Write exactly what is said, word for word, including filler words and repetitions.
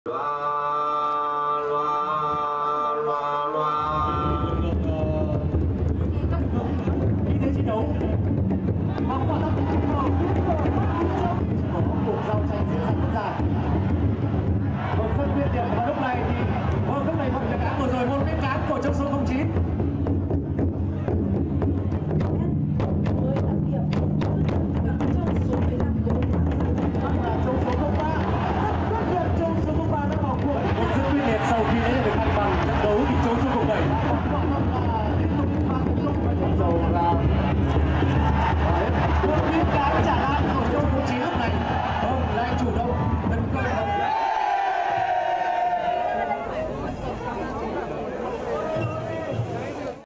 loa loa loa loa được các lực lượng y tế chiến đấu và quả thật ở phía của của cuộc giao tranh diễn ra rất dài. Vâng, phân biệt điểm vào lúc này thì vâng lúc này vận lực án vừa rồi môn viễn cán của trong số không chín